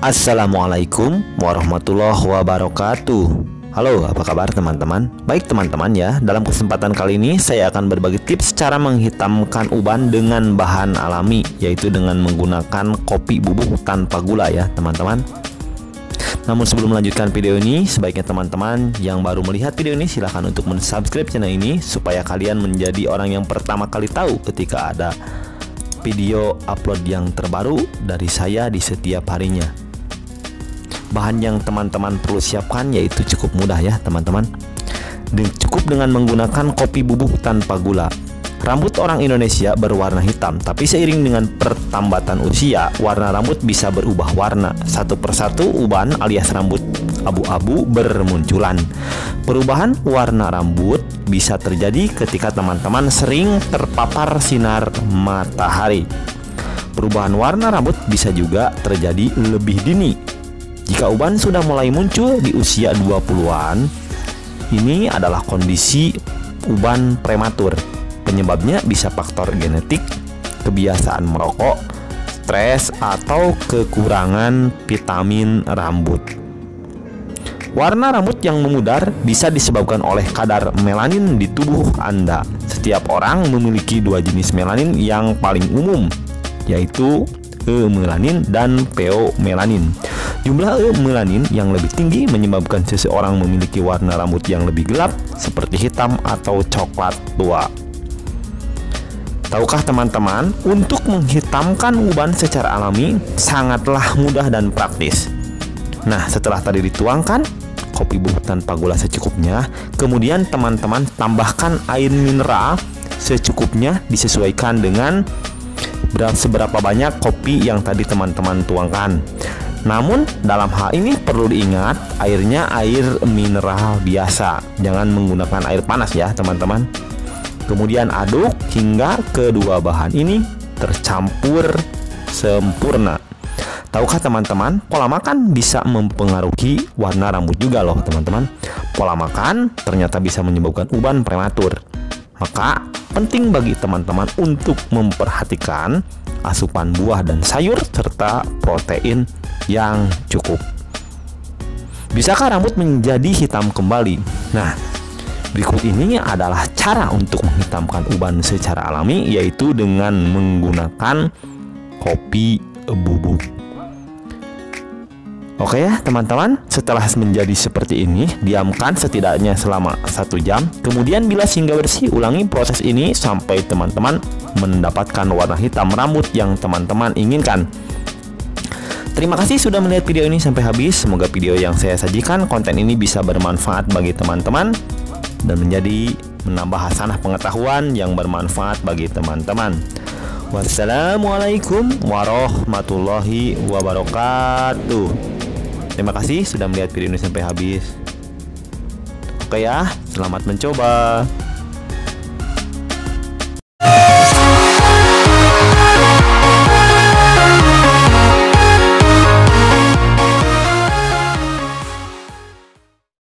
Assalamualaikum warahmatullahi wabarakatuh. Halo, apa kabar teman-teman? Baik teman-teman ya, dalam kesempatan kali ini saya akan berbagi tips cara menghitamkan uban dengan bahan alami, yaitu dengan menggunakan kopi bubuk tanpa gula ya teman-teman. Namun sebelum melanjutkan video ini, sebaiknya teman-teman yang baru melihat video ini silahkan untuk mensubscribe channel ini supaya kalian menjadi orang yang pertama kali tahu ketika ada video upload yang terbaru dari saya di setiap harinya. Bahan yang teman-teman perlu siapkan yaitu cukup mudah ya teman-teman. Cukup dengan menggunakan kopi bubuk tanpa gula. Rambut orang Indonesia berwarna hitam, tapi seiring dengan pertambatan usia, warna rambut bisa berubah warna. Satu persatu uban alias rambut abu-abu bermunculan. Perubahan warna rambut bisa terjadi ketika teman-teman sering terpapar sinar matahari. Perubahan warna rambut bisa juga terjadi lebih dini. Jika uban sudah mulai muncul di usia 20-an, ini adalah kondisi uban prematur. Penyebabnya bisa faktor genetik, kebiasaan merokok, stres, atau kekurangan vitamin rambut. Warna rambut yang memudar bisa disebabkan oleh kadar melanin di tubuh Anda. Setiap orang memiliki dua jenis melanin yang paling umum, yaitu E-melanin dan PO-melanin. Jumlah E-melanin yang lebih tinggi menyebabkan seseorang memiliki warna rambut yang lebih gelap, seperti hitam atau coklat tua. Tahukah teman-teman, untuk menghitamkan uban secara alami sangatlah mudah dan praktis. Nah, setelah tadi dituangkan kopi bubuk tanpa gula secukupnya, kemudian teman-teman tambahkan air mineral secukupnya, disesuaikan dengan seberapa banyak kopi yang tadi teman-teman tuangkan. Namun dalam hal ini perlu diingat, airnya air mineral biasa, jangan menggunakan air panas ya teman-teman. Kemudian aduk hingga kedua bahan ini tercampur sempurna. Tahukah teman-teman, pola makan bisa mempengaruhi warna rambut juga loh teman-teman. Pola makan ternyata bisa menyebabkan uban prematur. Maka penting bagi teman-teman untuk memperhatikan asupan buah dan sayur serta protein yang cukup. Bisakah rambut menjadi hitam kembali? Nah, berikut ini adalah cara untuk menghitamkan uban secara alami, yaitu dengan menggunakan kopi bubuk. Oke ya teman-teman, setelah menjadi seperti ini, diamkan setidaknya selama 1 jam. Kemudian bilas hingga bersih, ulangi proses ini sampai teman-teman mendapatkan warna hitam rambut yang teman-teman inginkan. Terima kasih sudah melihat video ini sampai habis. Semoga video yang saya sajikan, konten ini bisa bermanfaat bagi teman-teman dan menambah hasanah pengetahuan yang bermanfaat bagi teman-teman. Wassalamualaikum warahmatullahi wabarakatuh. Terima kasih sudah melihat video ini sampai habis. Oke ya, selamat mencoba.